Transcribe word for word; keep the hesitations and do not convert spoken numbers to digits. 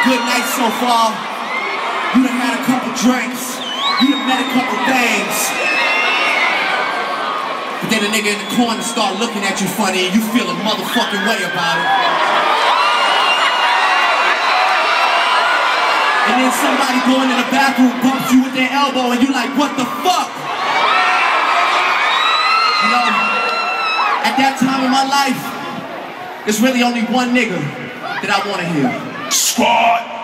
good night so far. You done had a couple drinks. You done met a couple things. But then a nigga in the corner start looking at you funny and you feel a motherfucking way about it. And then somebody going in the bathroom bumps you with their elbow and you like, what the fuck? You know, at that time in my life, there's really only one nigga that I wanna hear. Squad!